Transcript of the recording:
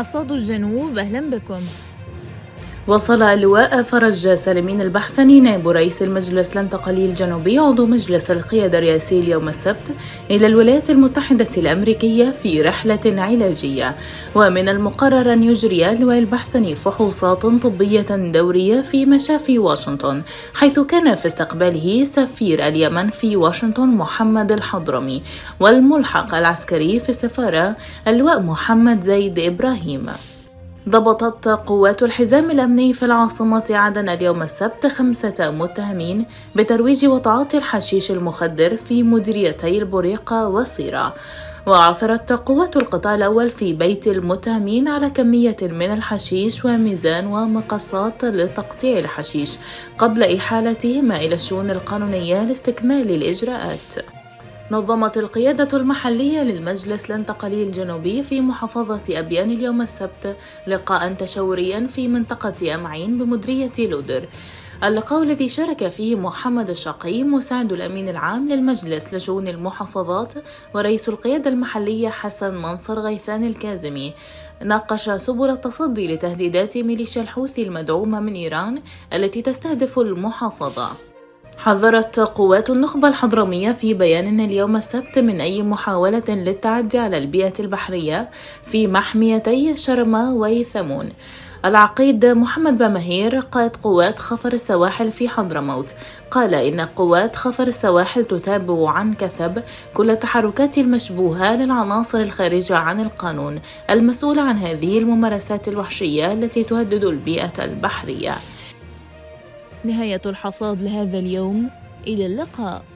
حصاد الجنوب أهلا بكم. وصل اللواء فرج سالمين البحسني نائب رئيس المجلس الانتقالي الجنوبي عضو مجلس القيادة الرئاسي اليوم السبت إلى الولايات المتحدة الأمريكية في رحلة علاجية، ومن المقرر أن يجري اللواء البحسني فحوصات طبية دورية في مشافي واشنطن، حيث كان في استقباله سفير اليمن في واشنطن محمد الحضرمي، والملحق العسكري في السفارة اللواء محمد زيد إبراهيم. ضبطت قوات الحزام الأمني في العاصمة عدن اليوم السبت 5 متهمين بترويج وتعاطي الحشيش المخدر في مديريتي البريقة وصيرة. وعثرت قوات القطاع الأول في بيت المتهمين على كمية من الحشيش وميزان ومقصات لتقطيع الحشيش قبل إحالتهما إلى الشؤون القانونية لاستكمال الإجراءات. نظمت القيادة المحلية للمجلس الانتقالي الجنوبي في محافظة أبيان اليوم السبت لقاء تشاوريا في منطقة أمعين بمديرية لودر. اللقاء الذي شارك فيه محمد الشقي مساعد الأمين العام للمجلس لشؤون المحافظات ورئيس القيادة المحلية حسن منصر غيثان الكاظمي ناقش سبل التصدي لتهديدات ميليشيا الحوثي المدعومة من إيران التي تستهدف المحافظة. حذرت قوات النخبة الحضرمية في بيان اليوم السبت من أي محاولة للتعدي على البيئة البحرية في محميتي شرمة وثمون. العقيد محمد بمهير قائد قوات خفر السواحل في حضرموت قال إن قوات خفر السواحل تتابع عن كثب كل التحركات المشبوهة للعناصر الخارجة عن القانون المسؤولة عن هذه الممارسات الوحشية التي تهدد البيئة البحرية. نهاية الحصاد لهذا اليوم، إلى اللقاء.